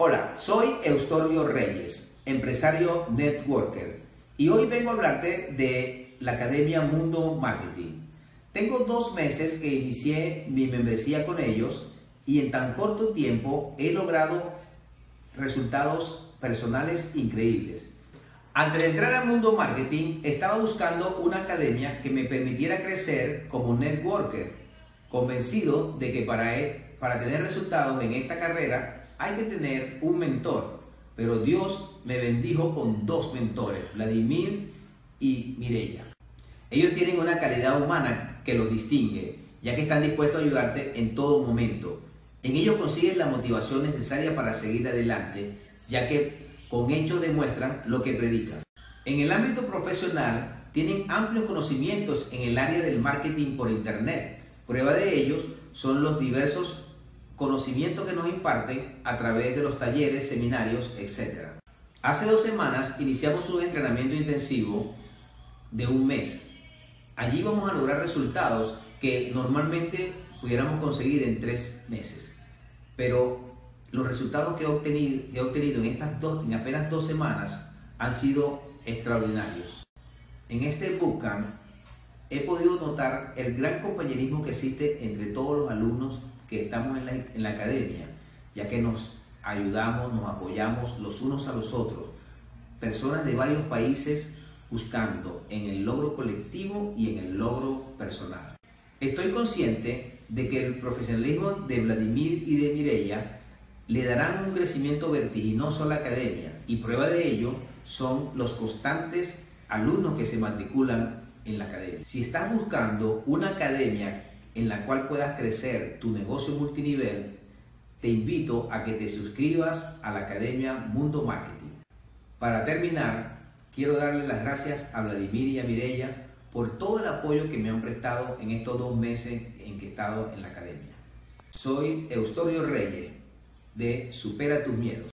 Hola, soy Eustorio Reyes, empresario networker, y hoy vengo a hablarte de la Academia Mundo Marketing. Tengo 2 meses que inicié mi membresía con ellos y en tan corto tiempo he logrado resultados personales increíbles. Antes de entrar al mundo marketing, estaba buscando una academia que me permitiera crecer como networker, convencido de que para tener resultados en esta carrera hay que tener un mentor, pero Dios me bendijo con 2 mentores, Vladimir y Mireya. Ellos tienen una calidad humana que los distingue, ya que están dispuestos a ayudarte en todo momento. En ellos consigues la motivación necesaria para seguir adelante, ya que con hechos demuestran lo que predican. En el ámbito profesional, tienen amplios conocimientos en el área del marketing por internet. Prueba de ellos son los diversos conocimientos que nos imparten a través de los talleres, seminarios, etc. Hace 2 semanas iniciamos un entrenamiento intensivo de 1 mes. Allí vamos a lograr resultados que normalmente pudiéramos conseguir en 3 meses. Pero los resultados que he obtenido en apenas 2 semanas han sido extraordinarios. En este bootcamp he podido notar el gran compañerismo que existe entre todos los alumnos que estamos en la academia, ya que nos ayudamos, nos apoyamos los unos a los otros. Personas de varios países buscando en el logro colectivo y en el logro personal. Estoy consciente de que el profesionalismo de Vladimir y de Mireya le darán un crecimiento vertiginoso a la academia, y prueba de ello son los constantes alumnos que se matriculan en la academia. Si estás buscando una academia en la cual puedas crecer tu negocio multinivel, te invito a que te suscribas a la Academia Mundo Marketing. Para terminar, quiero darle las gracias a Vladimir y a Mireya por todo el apoyo que me han prestado en estos 2 meses en que he estado en la academia. Soy Eustorio Reyes de Supera tus Miedos.